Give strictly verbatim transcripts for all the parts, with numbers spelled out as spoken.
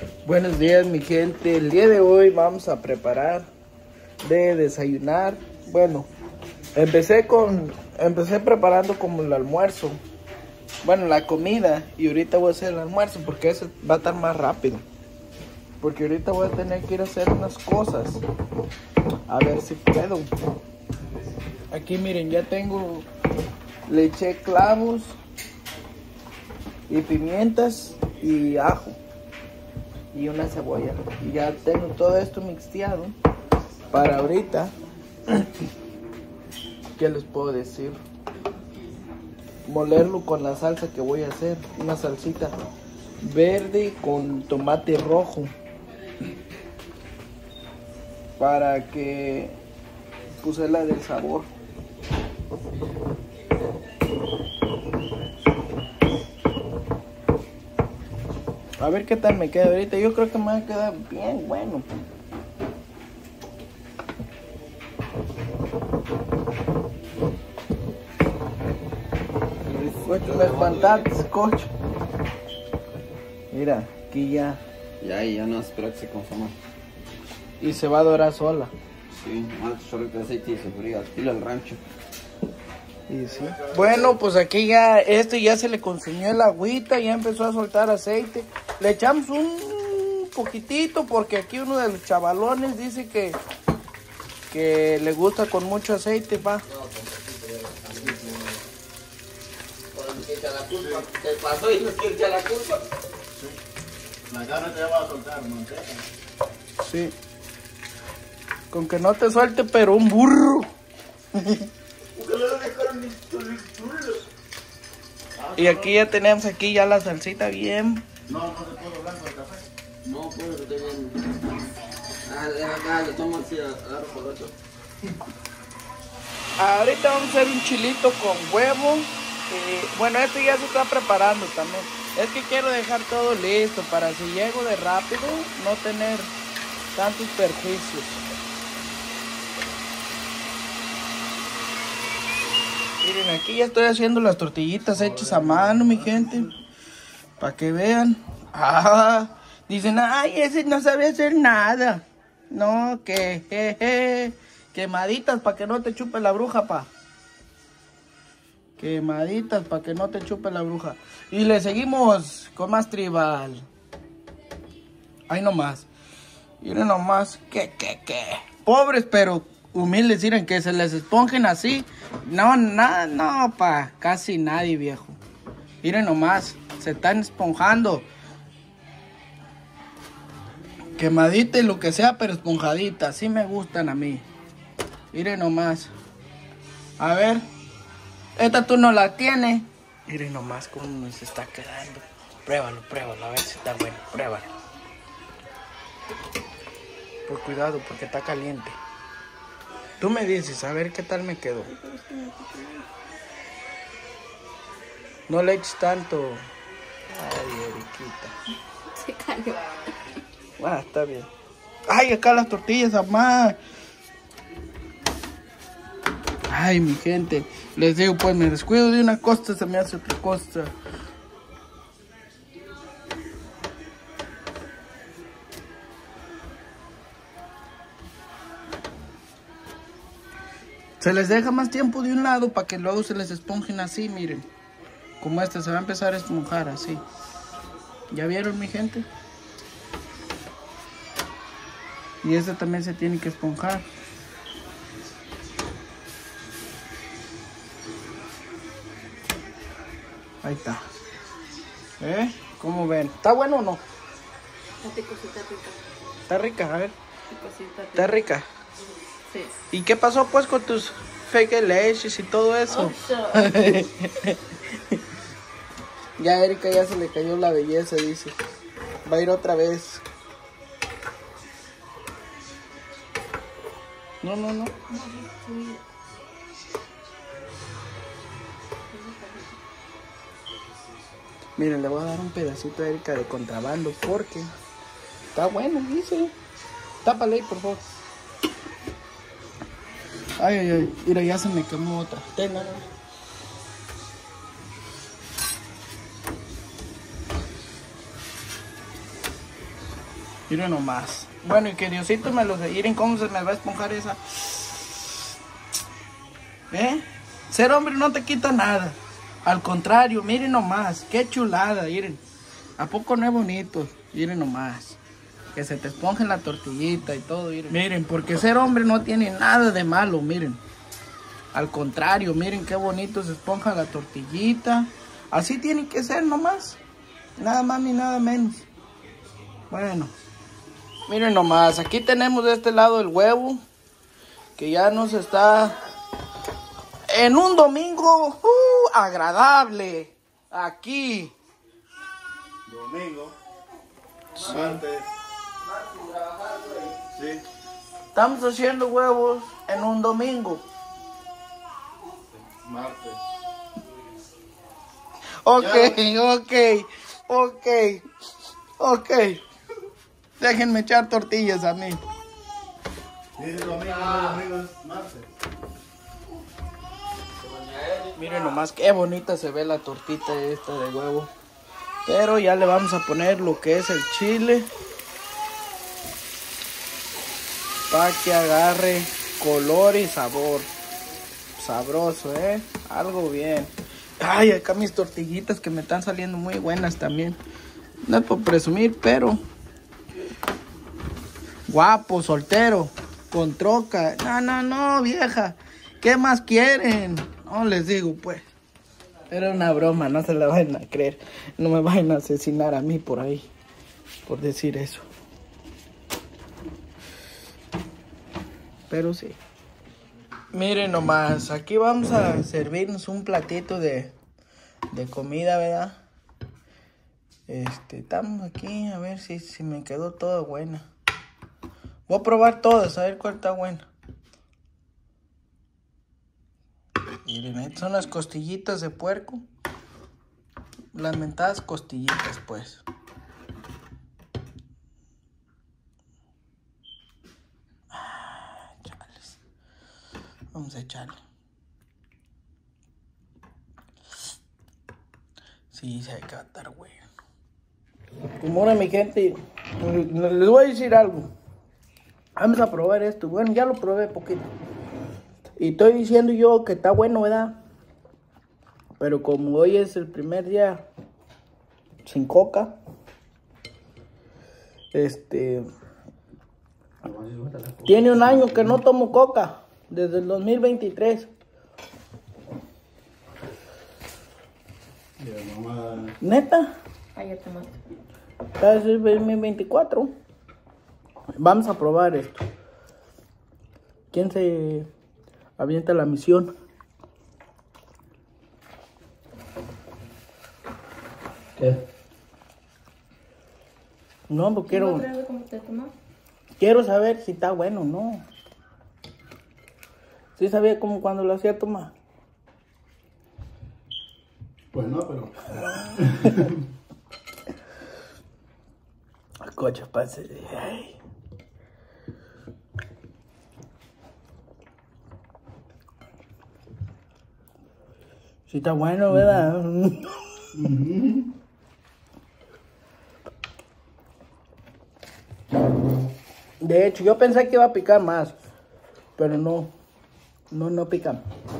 Buenos días, mi gente. El día de hoy vamos a preparar de desayunar. Bueno, empecé con empecé preparando como el almuerzo. Bueno, la comida, y ahorita voy a hacer el almuerzo porque eso va a estar más rápido. Porque ahorita voy a tener que ir a hacer unas cosas. A ver si puedo. Aquí miren, ya tengo, le eché clavos y pimientas y ajo y una cebolla, y ya tengo todo esto mixteado para ahorita. ¿Qué les puedo decir? Molerlo con la salsa que voy a hacer, una salsita verde con tomate rojo, para que puse la del sabor. A ver qué tal me queda ahorita. Yo creo que me va a quedar bien bueno. El me espantaste, coche. Mira, aquí ya. Ya, y ya no espera que se consuma. Y se va a dorar sola. Sí, más chorrito de aceite y se fría, estilo el rancho. Y sí. Bueno, pues aquí ya, este ya se le consumió el agüita, ya empezó a soltar aceite. Le echamos un poquitito porque aquí uno de los chavalones dice que, que le gusta con mucho aceite, pa. Te pasó y no quiere echar la culpa. La carne te va a soltar, manteca. Sí. Con que no te suelte, pero un burro. Y aquí ya tenemos aquí ya la salsita bien. No, no se puede blanco de café. No, pues que tengan. Ah, deja acá, le tomo así, agarro por otro. Ahorita vamos a hacer un chilito con huevo. Eh, bueno, este ya se está preparando también. Es que quiero dejar todo listo para si llego de rápido no tener tantos perjuicios. Miren, aquí ya estoy haciendo las tortillitas hechas a mano, mi gente. Para que vean. Ah, dicen, ay, ese no sabe hacer nada. No, que jeje. Quemaditas para que no te chupe la bruja, pa. Quemaditas para que no te chupe la bruja. Y le seguimos con más tribal. Ay, nomás. Miren nomás. Que, que, que. Pobres, pero humildes, miren, que se les esponjen así. No, nada, no, pa. Casi nadie, viejo. Miren nomás. Se están esponjando. Quemadita y lo que sea, pero esponjadita. Así me gustan a mí. Miren nomás. A ver. Esta tú no la tienes. Miren nomás cómo nos está quedando. Pruébalo, pruébalo, a ver si está bueno. Pruébalo. Por cuidado, porque está caliente. Tú me dices, a ver qué tal me quedó. No le eches tanto. Ay, Eriquita. Se cayó. Ah, está bien. Ay, acá las tortillas, mamá. Ay, mi gente, les digo, pues me descuido de una cosa, se me hace otra cosa. Se les deja más tiempo de un lado para que luego se les esponjen así, miren. Como este, se va a empezar a esponjar así. ¿Ya vieron, mi gente? Y este también se tiene que esponjar. Ahí está. ¿Eh? ¿Cómo ven? ¿Está bueno o no? Está picosita rica. Está rica, a ver. Picosita rica. Está rica. Sí. ¿Y qué pasó pues con tus fake leches y todo eso? Ocho. Ya a Erika ya se le cayó la belleza, dice. Va a ir otra vez. No, no, no. Miren, le voy a dar un pedacito a Erika de contrabando porque está bueno, dice. Tápale ahí, por favor. Ay, ay, ay. Mira, ya se me quemó otra. Tenga, no. Miren nomás. Bueno, y que Diosito me los... Miren cómo se me va a esponjar esa. ¿Eh? Ser hombre no te quita nada. Al contrario, miren nomás. Qué chulada, miren. ¿A poco no es bonito? Miren nomás. Que se te esponje la tortillita y todo, miren. Miren, porque ser hombre no tiene nada de malo, miren. Al contrario, miren qué bonito se esponja la tortillita. Así tiene que ser nomás. Nada más ni nada menos. Bueno. Miren nomás, aquí tenemos de este lado el huevo. Que ya nos está... En un domingo uh, agradable. Aquí. Domingo. Sí. Martes. Sí. Estamos haciendo huevos en un domingo. Martes. Ok, ok, ok, ok. Déjenme echar tortillas a mí. Dice domingo, domingo es martes. Miren nomás qué bonita se ve la tortita esta de huevo. Pero ya le vamos a poner lo que es el chile. Para que agarre color y sabor. Sabroso, ¿eh? Algo bien. Ay, acá mis tortillitas que me están saliendo muy buenas también. No es por presumir, pero... Guapo, soltero, con troca. No, no, no, vieja. ¿Qué más quieren? No les digo, pues. Era una broma, no se la vayan a creer. No me vayan a asesinar a mí por ahí. Por decir eso. Pero sí. Miren nomás, aquí vamos a servirnos un platito de, de comida, ¿verdad? Este, estamos aquí a ver si, si me quedó toda buena. Voy a probar todas, a ver cuál está buena. Miren, estas son las costillitas de puerco. Las mentadas costillitas, pues. Ah, chales. Vamos a echarle. Sí, se va a estar bueno. Como ahora, mi gente, les voy a decir algo. Vamos a probar esto. Bueno, ya lo probé poquito. Y estoy diciendo yo que está bueno, ¿verdad? Pero como hoy es el primer día sin coca, este... Tiene un año que no tomo coca, desde el dos mil veintitrés. ¿Neta? Ayer tomaste. Está desde el dos mil veinticuatro. Vamos a probar esto. ¿Quién se avienta la misión? ¿Qué? No, pues quiero, ¿No cómo te tomas? quiero saber si está bueno o no. ¿Sí sabía como cuando lo hacía tomar? Pues no, pero... Coche, pase. Ay. Sí está bueno, ¿verdad? Uh-huh. De hecho, yo pensé que iba a picar más, pero no, no, no pica.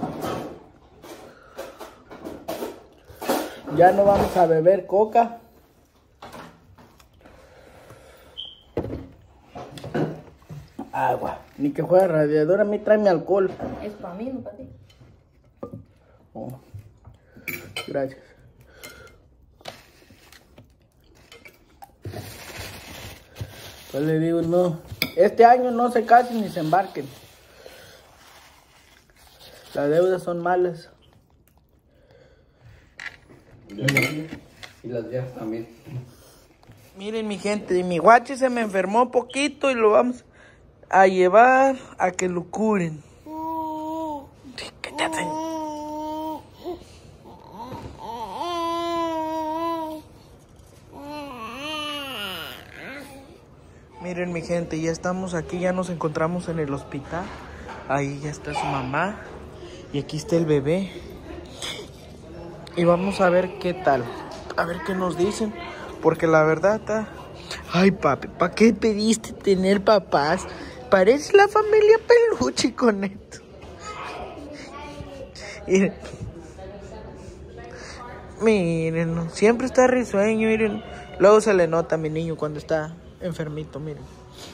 Ya no vamos a beber coca. Agua, ni que fuera radiador, a mí tráeme alcohol. Es para mí, no para ti. Oh, gracias. Pues le digo, no, este año no se casen ni se embarquen. Las deudas son malas. Y las viejas también. Miren, mi gente, mi guachi se me enfermó poquito y lo vamos a llevar a que lo curen. ¿Qué te hacen? Miren, mi gente, ya estamos aquí, ya nos encontramos en el hospital. Ahí ya está su mamá. Y aquí está el bebé. Y vamos a ver qué tal. A ver qué nos dicen. Porque la verdad está... Ay, papi, ¿para qué pediste tener papás? Parece la familia Peluche con esto. Miren. Miren, siempre está risueño, miren. Luego se le nota a mi niño cuando está enfermito, miren.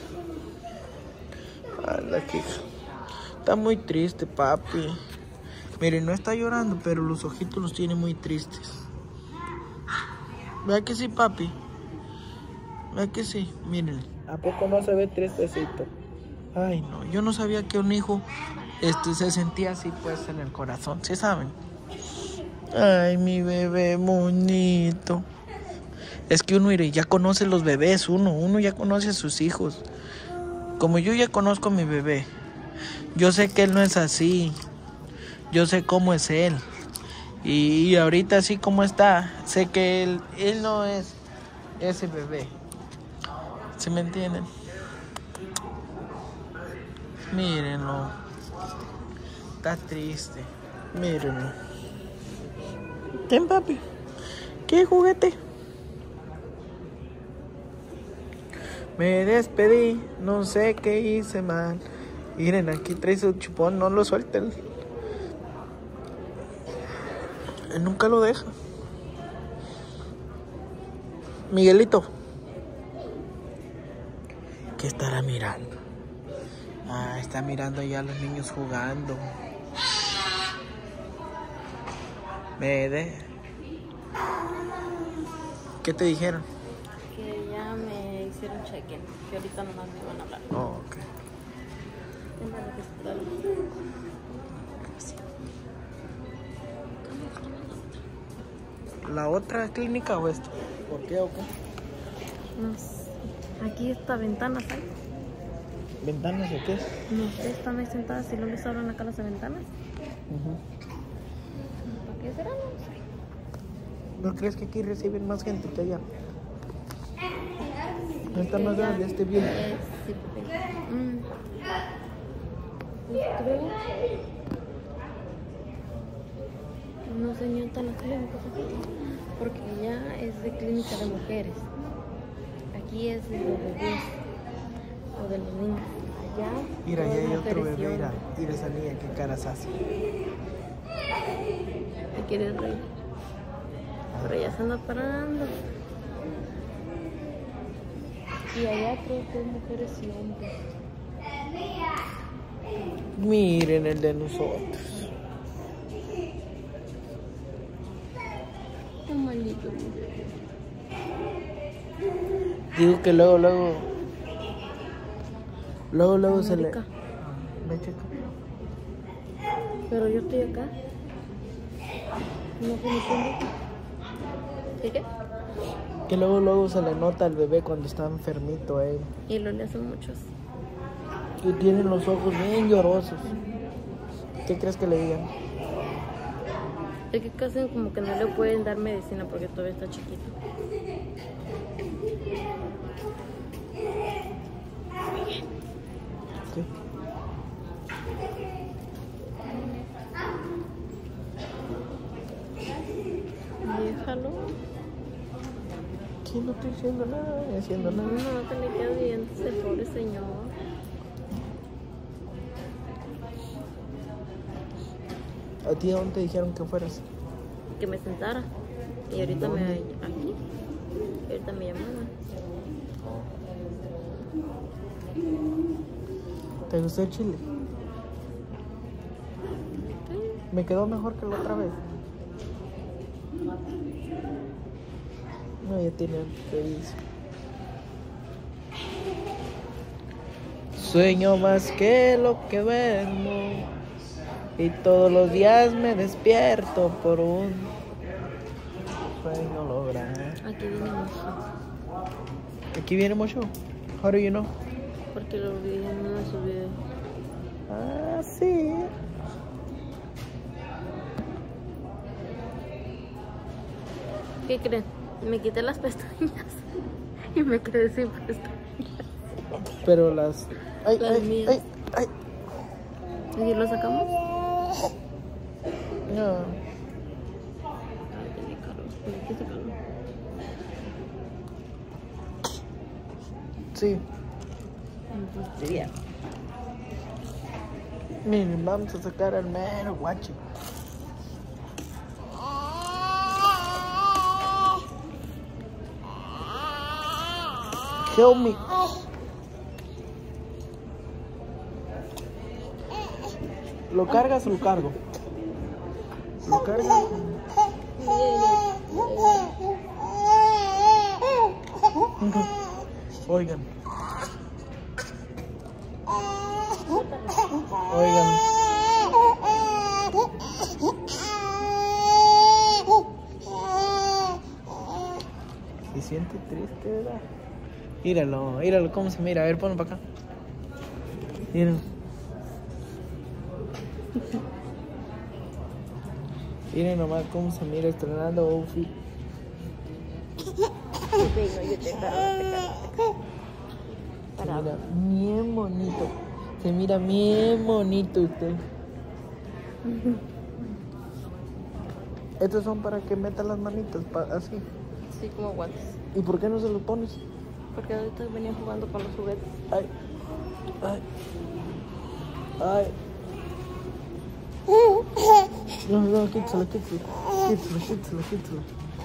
A la hija. Está muy triste, papi. Miren, no está llorando, pero los ojitos los tiene muy tristes. ¿Verdad que sí, papi? ¿Verdad que sí? Miren. ¿A poco no se ve tristecito? Ay, no. Yo no sabía que un hijo este, se sentía así, pues, en el corazón. ¿Sí saben? Ay, mi bebé bonito. Es que uno ya conoce los bebés, uno. Uno ya conoce a sus hijos. Como yo ya conozco a mi bebé. Yo sé que él no es así. Yo sé cómo es él. Y ahorita así como está, sé que él, él no es ese bebé. ¿Sí me entienden? Mírenlo. Está triste. Mírenlo. Ten, papi. ¿Qué juguete? Me despedí. No sé qué hice mal. Miren, aquí trae su chupón. No lo suelten. Él nunca lo deja. Miguelito. ¿Qué estará mirando? Ah, está mirando ya a los niños jugando. Me de... ¿Qué te dijeron? Que ya me hicieron check-in, que ahorita nomás me van a hablar. Oh, ok. Tengo que esperar. ¿La otra clínica o esto? ¿Por qué o qué? No sé. Aquí esta ventana, ¿sabes? ¿Ventanas o qué? No sé, están ahí sentadas y luego les abran acá las ventanas. Uh-huh. ¿Por qué será? No sé. ¿No crees que aquí reciben más gente que allá? No está más grande este bien. Eh, sí, porque... Mm. Pues creo... No sé, ni está la clínica, porque ya es de clínica de mujeres. Aquí es de los bebés o de los niños. Allá. Mira, ya hay otro mujeres y bebé. Mira, hombres. mira esa niña, qué caras hace. ¿Te quieres reír? Pero ya se anda parando. Y allá creo que es mujeres y hombres. Miren el de nosotros. Qué maldito. Digo que luego, luego... Luego, luego se le... América. Ve, checa. Pero yo estoy acá. No sé ni cómo. ¿Qué qué? Que luego, luego se le nota al bebé cuando está enfermito a él. Y lo le hacen muchos. Y tienen los ojos bien llorosos. ¿Qué crees que le digan? Es que casi como que no le pueden dar medicina porque todavía está chiquito. ¿Qué? Déjalo. Sí, no estoy haciendo nada, ni haciendo No, nada. no te le queda dientes el pobre señor. ¿A ti a dónde te dijeron que fueras? Que me sentara. Y ahorita ¿Dónde? me... Aquí. Y ahorita me llamaban. ¿Te gustó el chile? Me quedó mejor que la otra vez. No, ya tiene feliz. Sueño más que lo que duermo y todos los días me despierto por un sueño lograr. Aquí viene mucho. Aquí viene mucho. How do you know? Porque lo vi en uno de sus videos. Ah, sí. ¿Qué creen? Me quité las pestañas y me quedé sin pestañas. Pero las... Ay, Las ay, mías. ay, ay. ¿Y lo sacamos? No. Ay, tiene calor. Hay que sacarlo. Sí. Entonces sería. Miren, vamos a sacar al mero guachi. Help me. ¿Lo cargas o lo cargo? ¿Lo cargas? Oigan. Oigan. Se siente triste, ¿verdad? Míralo, míralo cómo se mira. A ver, ponlo para acá. Míralo. Miren nomás cómo se mira estrenando outfit. Se mira bien bonito. Se mira bien bonito usted. Estos son para que metan las manitas, pa- así. Sí, como guantes. ¿Y por qué no se los pones? Porque ahorita venía jugando con los juguetes. Ay, ay, ay. No, no, quítalo, quítalo. Quítalo, quítalo, quítalo.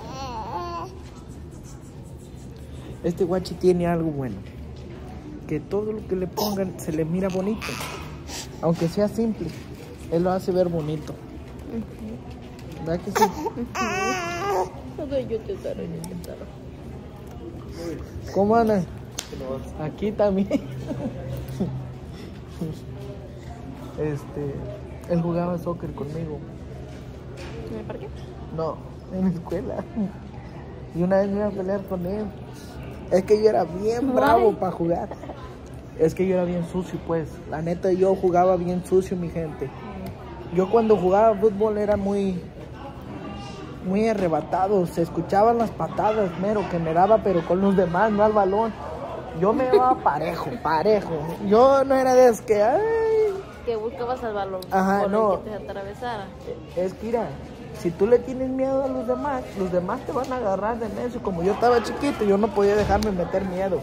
Este guachi tiene algo bueno. Que todo lo que le pongan se le mira bonito. Aunque sea simple, él lo hace ver bonito. ¿Verdad que sí? Ok, yo te daré, yo te daré. ¿Cómo andan? Aquí también. Este, él jugaba soccer conmigo. ¿En el parque? No, en la escuela. Y una vez me iba a pelear con él. Es que yo era bien bravo para jugar. Es que yo era bien sucio, pues. La neta, yo jugaba bien sucio, mi gente. Yo cuando jugaba fútbol era muy... muy arrebatado. Se escuchaban las patadas, mero, que me daba, pero con los demás, no al balón. Yo me daba parejo, parejo. Yo no era de es que... Ay. Que buscabas al balón. Ajá, por no. el que te atravesara. Es que mira, si tú le tienes miedo a los demás, los demás te van a agarrar de necio. Como yo estaba chiquito, yo no podía dejarme meter miedo.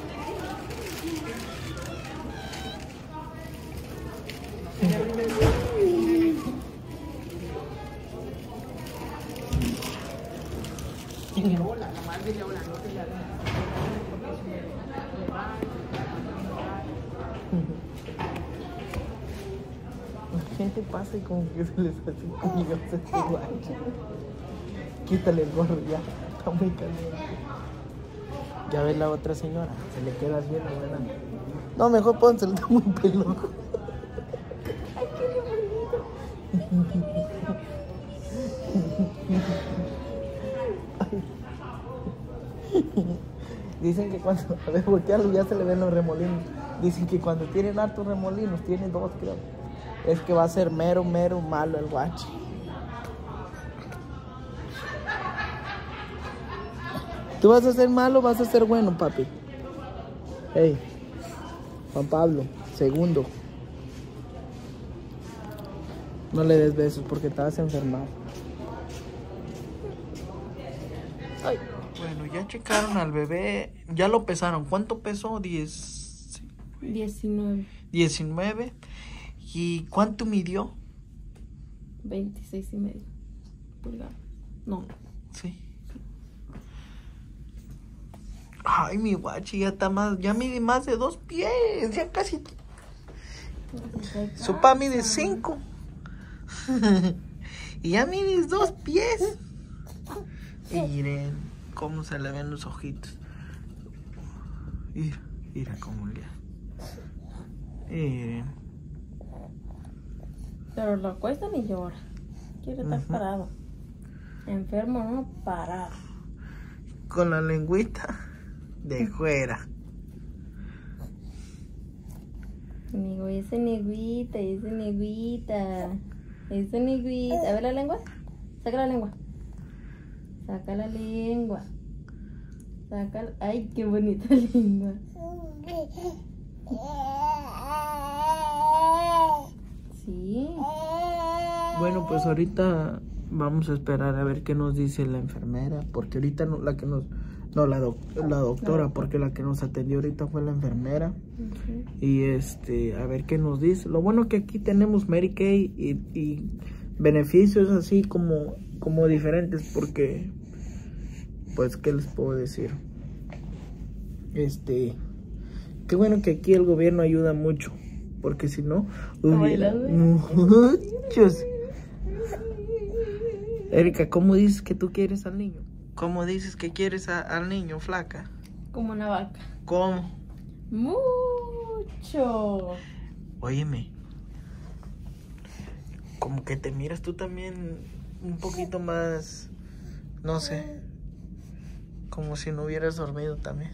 La gente pasa y como que se les hace conmigo este guacho. Quítale el gorro ya, está muy caliente. Ya ves la otra señora, se le queda bien, ¿verdad? No, mejor pónselo, está muy peludo. Dicen que cuando, a ver, voltearlo ya se le ven los remolinos. Dicen que cuando tienen hartos remolinos, tienen dos, creo. Es que va a ser mero, mero malo el guachi. ¿Tú vas a ser malo o vas a ser bueno, papi? Hey, Juan Pablo, segundo. No le des besos porque te vas a enfermar. Ay. Bueno, ya checaron al bebé. Ya lo pesaron. ¿Cuánto pesó? Diez... diecinueve. diecinueve. ¿Y cuánto midió? veintiséis y medio pulgadas. No. Sí. Ay, mi guachi ya está más, ya mide más de dos pies, ya casi. Su pa mide cinco. Y ya mides dos pies. Miren cómo se le ven los ojitos. Mira, mira cómo le. Miren. Pero lo acuestan y llora. Quiere estar Ujú. parado. Enfermo, no, parado. Con la lengüita de fuera. Amigo, esa neguita, esa neguita. Esa neguita. A ver la lengua. Saca la lengua. Saca la lengua. Saca la... Ay, qué bonita lengua. Sí. Bueno, pues ahorita vamos a esperar a ver qué nos dice la enfermera, porque ahorita no- la que nos No, la, doc la doctora, porque la que nos atendió ahorita fue la enfermera. Uh-huh. Y este, a ver qué nos dice. Lo bueno que aquí tenemos Medicaid y, y beneficios así como, como diferentes, porque, pues, ¿qué les puedo decir? Este, qué bueno que aquí el gobierno ayuda mucho, porque si no, hubiera muchos. Erika, ¿cómo dices que tú quieres al niño? ¿Cómo dices que quieres a, al niño, flaca? Como una vaca. ¿Cómo? Mucho. Óyeme, como que te miras tú también un poquito más, no sé, como si no hubieras dormido también.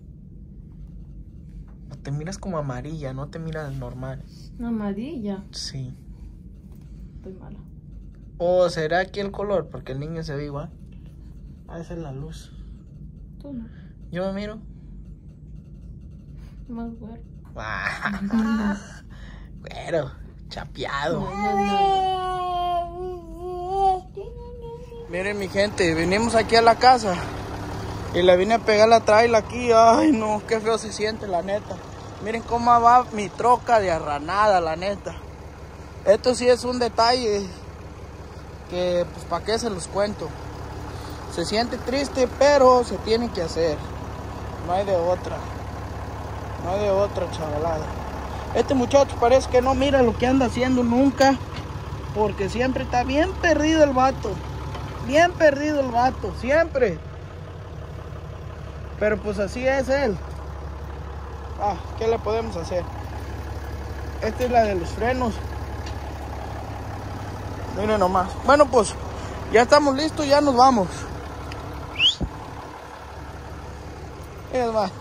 Te miras como amarilla, no te miras normal. Amarilla. Sí. Estoy mala. ¿O será aquí el color? Porque el niño se ve igual. Ah, esa es la luz. Tú no. Yo me miro. Más güero. Ah, güero, chapeado. No, no, no. Miren mi gente, venimos aquí a la casa y le vine a pegar la traila aquí. Ay no, qué feo se siente la neta. Miren cómo va mi troca de arranada, la neta. Esto sí es un detalle que pues para qué se los cuento. Se siente triste, pero se tiene que hacer. No hay de otra. No hay de otra, chavalada. Este muchacho parece que no mira lo que anda haciendo nunca, porque siempre está bien perdido el vato. Bien perdido el vato, siempre. Pero pues así es él. Ah, ¿qué le podemos hacer? Esta es la de los frenos. Miren nomás. Bueno, pues ya estamos listos, ya nos vamos. Es más.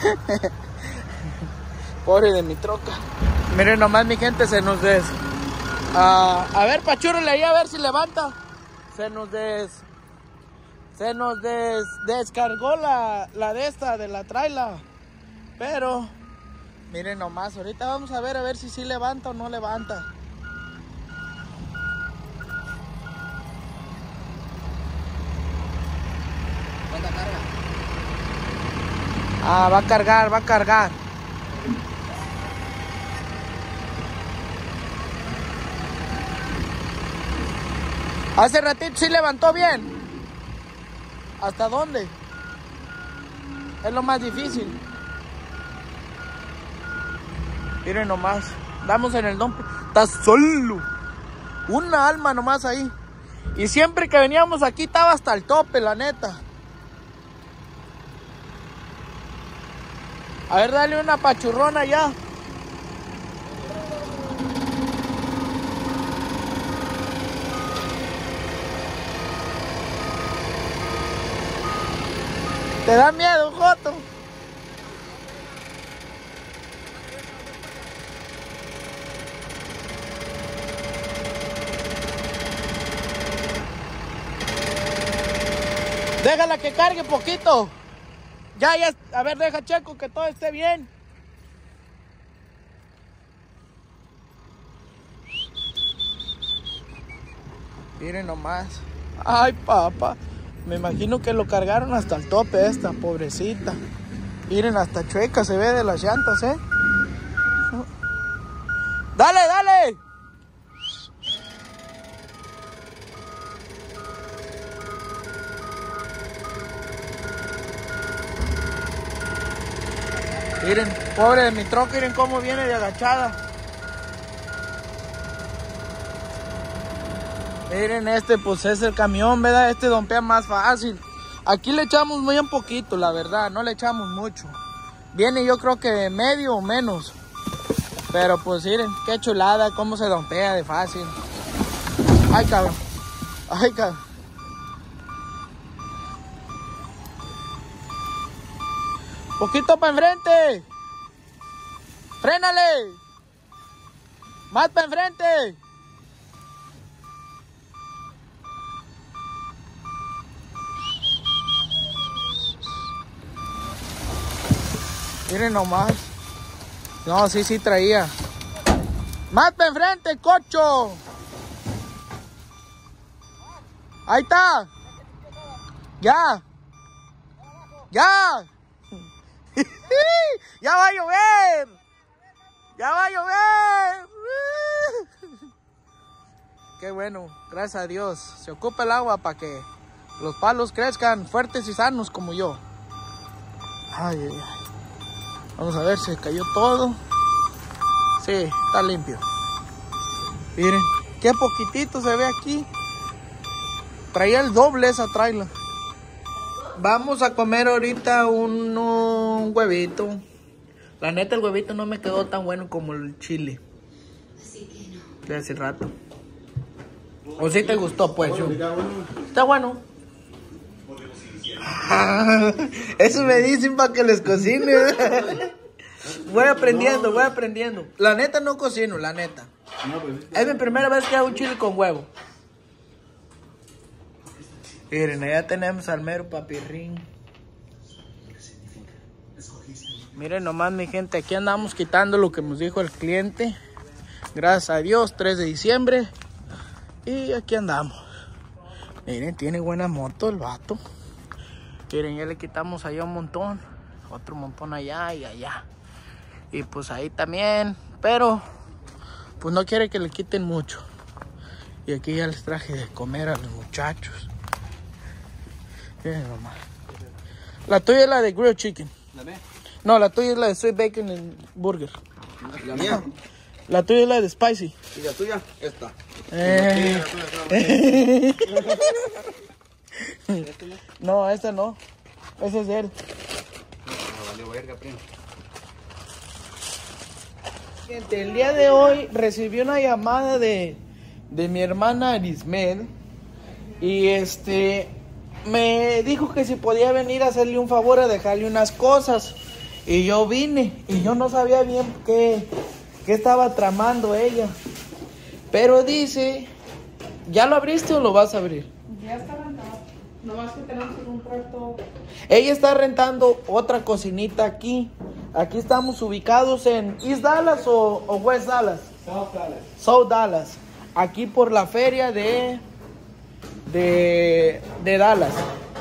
Pobre de mi troca. Miren nomás mi gente, se nos des... Uh, a ver, pachúrele ahí a ver si levanta. Se nos des... Se nos des... descargó la, la de esta, de la traila. Pero... miren nomás, ahorita vamos a ver a ver si sí levanta o no levanta. ¿Cuánta carga? Ah, va a cargar, va a cargar. Hace ratito sí levantó bien. ¿Hasta dónde? Es lo más difícil. Miren nomás. Damos en el dump. Está solo. Una alma nomás ahí. Y siempre que veníamos aquí estaba hasta el tope, la neta. A ver, dale una pachurrona ya. ¿Te da miedo, Joto? Déjala que cargue poquito. Ya, ya, a ver, deja checo que todo esté bien. Miren nomás. Ay, papá. Me imagino que lo cargaron hasta el tope esta, pobrecita. Miren, hasta chueca se ve de las llantas, ¿eh? ¡Dale, dale! Miren, pobre de mi troca, miren cómo viene de agachada. Miren, este pues es el camión, ¿verdad? Este dompea más fácil. Aquí le echamos muy un poquito, la verdad, no le echamos mucho. Viene yo creo que medio o menos. Pero pues miren, qué chulada, cómo se dompea de fácil. Ay, cabrón. Ay, cabrón. Poquito para enfrente. Frénale. Más para enfrente. Miren nomás. No, sí, sí traía. Más para enfrente, cocho. Ahí está. Ya. ¡Ya! ¡Ya va a llover! ¡Ya va a llover! ¡Qué bueno! Gracias a Dios. Se ocupa el agua para que los palos crezcan fuertes y sanos como yo. Ay, ay, ay. Vamos a ver, se cayó todo. Sí, está limpio. Miren, qué poquitito se ve aquí. Traía el doble esa trailer. Vamos a comer ahorita un, un huevito. La neta, el huevito no me quedó tan bueno como el chile. Así que no. De hace rato. ¿O si te gustó, pues? Está bueno. Eso me dicen para que les cocine. Voy aprendiendo, voy aprendiendo. La neta no cocino, la neta. Es mi primera vez que hago un chile con huevo. Miren, allá tenemos al mero papirrín. Miren nomás, mi gente, aquí andamos quitando lo que nos dijo el cliente. Gracias a Dios, tres de diciembre. Y aquí andamos. Miren, tiene buena moto el vato. Miren, ya le quitamos allá un montón. Otro montón allá y allá. Y pues ahí también. Pero, pues no quiere que le quiten mucho. Y aquí ya les traje de comer a los muchachos. Miren nomás. La tuya es la de grilled chicken. ¿La ve? No, la tuya es la de sweet bacon and burger. ¿La mía? La tuya es la de spicy. ¿Y la tuya? Esta. Eh. No, esta no. Esa es de él. Vale, verga, primo. Gente, el día de hoy recibí una llamada de, de mi hermana Arismel. Y este me dijo que si podía venir a hacerle un favor, a dejarle unas cosas. Y yo vine y yo no sabía bien qué, qué estaba tramando ella. Pero dice, ¿ya lo abriste o lo vas a abrir? Ya está rentado. Nomás que tenemos que comprar todo. Ella está rentando otra cocinita aquí. Aquí estamos ubicados en East Dallas o, o West Dallas. South Dallas. South Dallas. Aquí por la feria de de, de Dallas.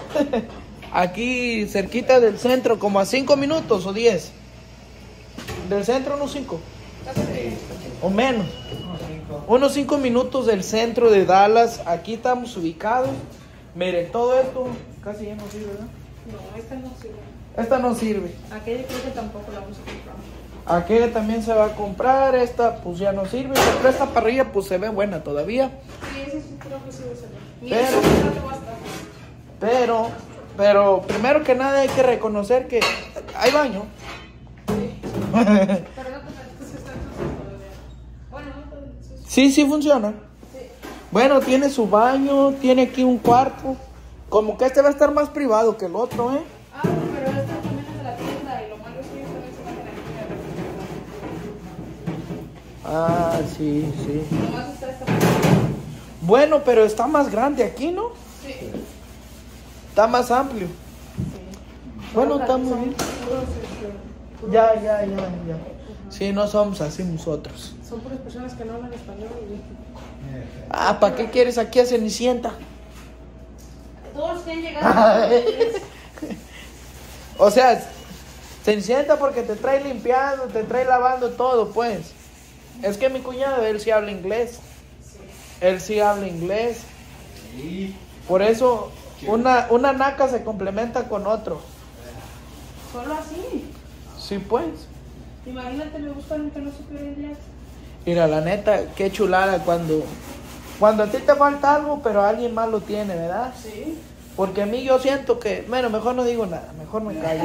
Aquí cerquita del centro, como a cinco minutos o diez. Del centro unos cinco. O menos. Unos cinco minutos del centro de Dallas. Aquí estamos ubicados. Miren, todo esto casi ya no sirve, ¿verdad? No, esta no sirve. Esta no sirve. Aquella creo que tampoco la vamos a comprar. Aquella también se va a comprar. Esta pues ya no sirve. Pero esta parrilla pues se ve buena todavía. Sí, esa sí creo que sí va a servir. Ni Pero- esa sí no va a estar. Pero, pero primero que nada hay que reconocer que hay baño. Pero no te metas que está ensucio todavía. Bueno, no está ensucio. Sí, sí funciona. Bueno, tiene su baño, tiene aquí un cuarto. Como que este va a estar más privado que el otro, ¿eh? Ah, pero esta también es de la tienda y lo malo es que esta vez se va a tener que Ah, sí, sí. refrigerar. Nomás está esta parte. Bueno, pero está más grande aquí, ¿no? Sí. Está más amplio. Bueno, Pero está son muy bien. puros, este, Ya, ya, ya, ya. Sí, no somos así nosotros. Son puras personas que no hablan español. Ah, ¿para qué quieres aquí a Cenicienta? Todos los que han llegado. O sea, Cenicienta porque te trae limpiando, te trae lavando todo, pues. Es que mi cuñado, él sí habla inglés. Él sí habla inglés. Por eso, una, una naca se complementa con otro. Solo así. Sí, pues. Imagínate, me gusta alguien que no supiera inglés. Mira, la neta, qué chulada cuando, cuando a ti te falta algo, pero alguien más lo tiene, ¿verdad? Sí. Porque a mí yo siento que, bueno, mejor no digo nada, mejor me callo.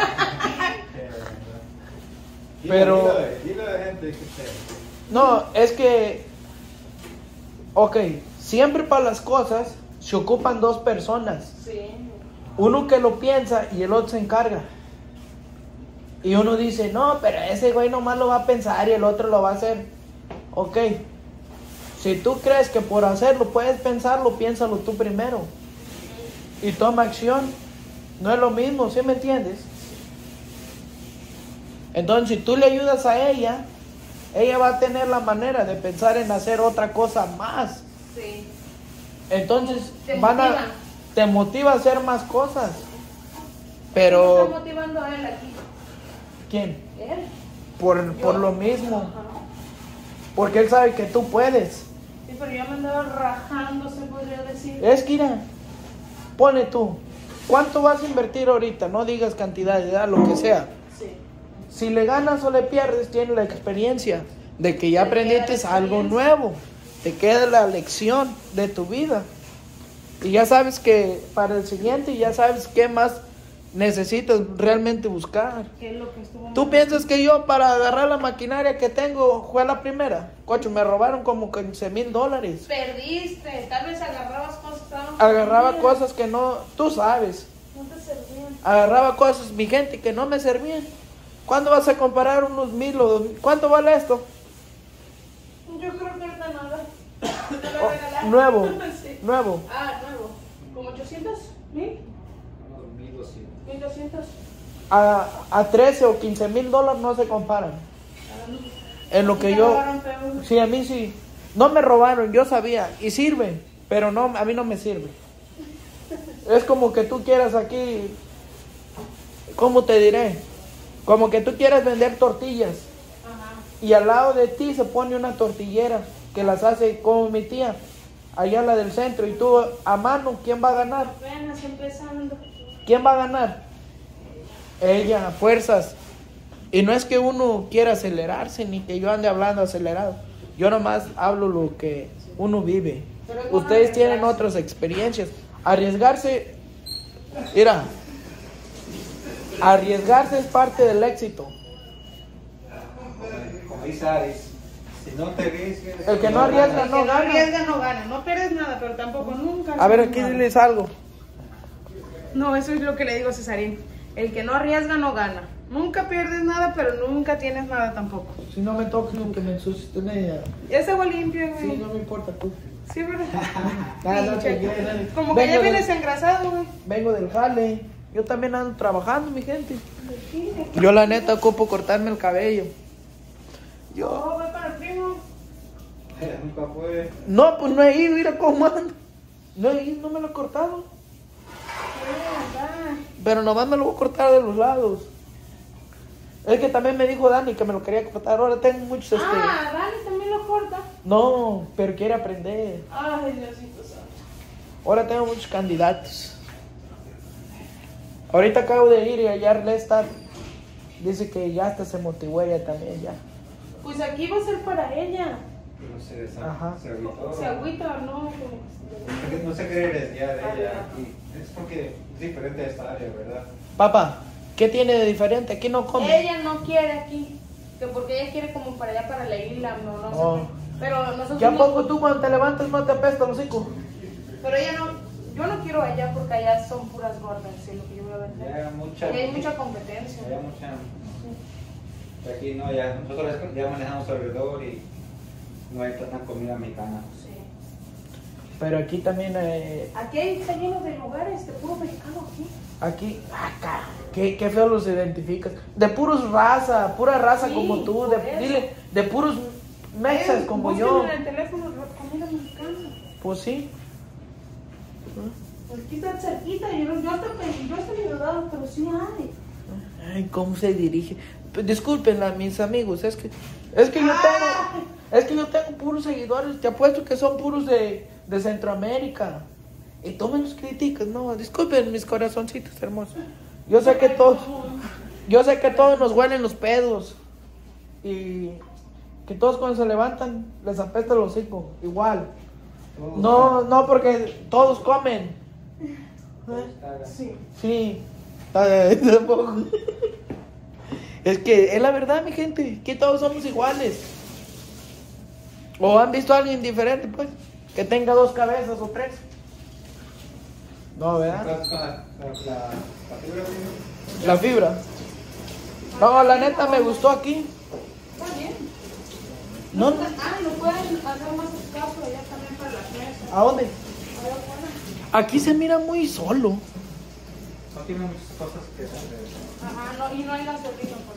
Pero- Dile a la gente que sea. No, es que, ok, siempre para las cosas se ocupan dos personas. Sí. Uno que lo piensa y el otro se encarga. Y uno dice, no, pero ese güey nomás lo va a pensar y el otro lo va a hacer. Ok, si tú crees que por hacerlo puedes pensarlo, piénsalo tú primero. Y toma acción. No es lo mismo, ¿sí me entiendes? Entonces, si tú le ayudas a ella, ella va a tener la manera de pensar en hacer otra cosa más. Sí. Entonces, Te van a, motiva. te motiva a hacer más cosas. ¿Cómo Pero, está motivando a él aquí? ¿quién? Él. Por, por lo mismo. Ajá. Porque él sabe que tú puedes. Sí, pero yo me andaba rajando, se podría decir. Es que mira, pone tú. ¿Cuánto vas a invertir ahorita? No digas cantidad, ya lo que sea. Sí. Si le ganas o le pierdes, tienes la experiencia de que ya Te queda aprendiste la algo experiencia. nuevo. Te queda la lección de tu vida. Y ya sabes que para el siguiente ya sabes qué más necesitas realmente buscar. ¿Qué es lo que estuvo ¿Tú mal? piensas que yo para agarrar la maquinaria que tengo fue la primera? Cocho, me robaron como quince mil dólares. Perdiste, tal vez agarrabas cosas. estaban Agarraba perdidas. cosas que no, tú sabes. No te servían. Agarraba cosas, mi gente, que no me servían. ¿Cuándo vas a comparar unos mil o dos mil? ¿Cuánto vale esto? Yo creo que ahorita nada. ¿Te lo Oh, regalaron? nuevo, Sí. nuevo. Ah, nuevo. ¿Como ochocientos? ¿Mil? mil doscientos. A, a trece o quince mil dólares no se comparan. En lo que ¿Te yo... robaron feo? Sí, a mí sí. No me robaron, yo sabía. Y sirve, pero no, a mí no me sirve. Es como que tú quieras aquí... ¿Cómo te diré? Como que tú quieras vender tortillas. Ajá. Y al lado de ti se pone una tortillera que las hace como mi tía, allá la del centro. Y tú a mano, ¿quién va a ganar? Apenas empezando. ¿Quién va a ganar? Ella, a fuerzas. Y no es que uno quiera acelerarse, ni que yo ande hablando acelerado. Yo nomás hablo lo que uno vive. Pero es bueno Ustedes tienen arriesgarse. otras experiencias. Arriesgarse, mira, arriesgarse es parte del éxito. Como dice Aris, si no te arriesgas, El que no arriesga El no que no gana. arriesga no gana. No pierdes nada, pero tampoco nunca. A ver, aquí nada. diles algo. No, eso es lo que le digo a Cesarín. El que no arriesga no gana. Nunca pierdes nada, pero nunca tienes nada tampoco. Si no me toques lo que me ensucies, tú me... Ya se agua limpia, güey. Sí, no me importa tú. Sí, ¿verdad? Ah, no, Pinche. te quieres. Como que Vengo ya del- vienes engrasado, güey. Vengo del jale. Yo también ando trabajando, mi gente. Yo la neta ocupo cortarme el cabello. Yo... Oh, voy para el primo. nunca fue. No, pues no he ido, mira cómo ando. No he ido, no me lo he cortado. Pero nomás me lo voy a cortar de los lados. Es que también me dijo Dani que me lo quería cortar. Ahora tengo muchos este... Ah, Dani también lo corta. No, pero quiere aprender. Ay, Diosito santo. Ahora tengo muchos candidatos. Ahorita acabo de ir y allá Lestar dice que ya hasta se motivó ella también ya. Pues aquí va a ser para ella. No sé, se, Ajá. se agüitó. Se agüita o no. Porque no se quiere desviar de ella aquí. Es porque es diferente a esta área, ¿verdad? Papá, ¿qué tiene de diferente? Aquí no come. Ella no quiere aquí. Que porque ella quiere como para allá, para la isla, no, no sé. Oh. qué. Pero nosotros. ¿Ya a no- poco tú cuando te levantas no te apesta el hocico? Pero ella no. Yo no quiero allá porque allá son puras gordas, es lo que yo voy a vender. Ya mucha. Allá hay mucha competencia. Ya mucha. Aquí no, ya nosotros ya manejamos alrededor y no hay tanta comida mexicana. Sí. Pero aquí también, eh, Aquí hay, está lleno de lugares de puro mexicano aquí. aquí, acá, qué, qué feo los identificas. De puros raza, pura raza Sí, como tú, por de, eso. dile, de puros mexas Eh, como búsquenlo yo. en el teléfono, comida mexicana. Pues sí. Pues aquí está cerquita, yo, yo hasta yo hasta me he dudado, pero sí hay. Ay, ¿cómo se dirige? P- Discúlpenla, mis amigos, es que, es que yo tengo, es que yo tengo puros seguidores, te apuesto que son puros de, de Centroamérica. Y tú me los criticas, no, disculpen mis corazoncitos hermosos. Yo sé que todos, yo sé que todos nos huelen los pedos. Y que todos cuando se levantan les apesta el hocico, igual. No, no, porque todos comen. ¿Eh? Sí. Sí. Ay, tampoco. Es que es la verdad, mi gente, que todos somos iguales. ¿O han visto a alguien diferente, pues? Que tenga dos cabezas o tres. No, ¿verdad? ¿Estás con la, la, la, la fibra, tío? La fibra. No, la neta me gustó aquí. Está bien. No, Ah, lo pueden hacer más escaso allá también para las mesas. ¿a dónde? Allá afuera. Aquí se mira muy solo. No tiene muchas cosas que son de... Ajá, no, y no hay gasolina por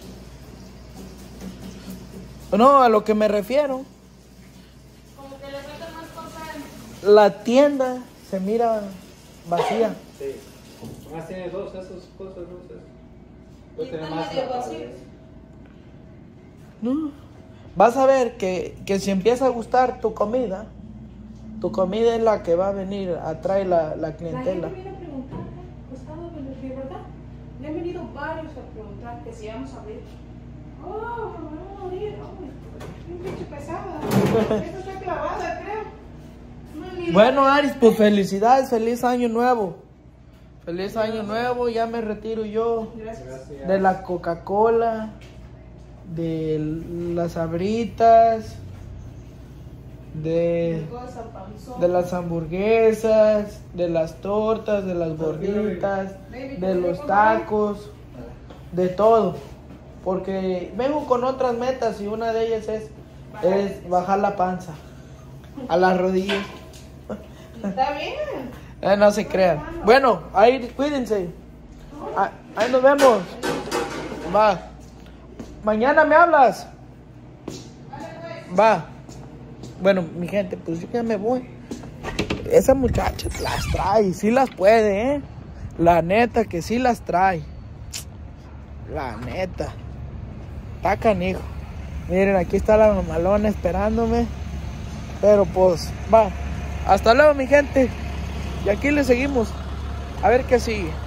eso. No, a lo que me refiero. Como que le meten más cosas. La tienda se mira vacía. Sí. Más tiene dos, esas cosas, dos. Esas. Y Pues tiene están más medio la vacíos. pared. No. Vas a ver que, que si empieza a gustar tu comida, tu comida es la que va a venir, atrae la, la La clientela. gente viene a preguntar, Gustavo, de verdad, le han venido varios a preguntar que si vamos a abrir. Oh, vamos a abrir, oh, un pinche pesada. Esta está clavada, creo. No, ni Bueno, Aris, pues felicidades, feliz año nuevo. Feliz año nuevo, ya me retiro yo Gracias. Gracias. de la Coca-Cola, de las Sabritas, de, Cosa, panzón. de las hamburguesas, de las tortas, de las gorditas, de los tacos, de todo. Porque vengo con otras metas y una de ellas es, es bajar la panza a las rodillas. Está bien. Eh, no se crean. Bueno, ahí cuídense. Ah, ahí nos vemos. Va. Mañana me hablas. Va. Bueno, mi gente, pues yo ya me voy. Esa muchacha las trae, sí las puede, ¿eh? La neta que sí las trae. La neta. Está canijo. Miren, aquí está la mamalona esperándome. Pero pues, va. Hasta luego, mi gente. Y aquí le seguimos. A ver qué sigue.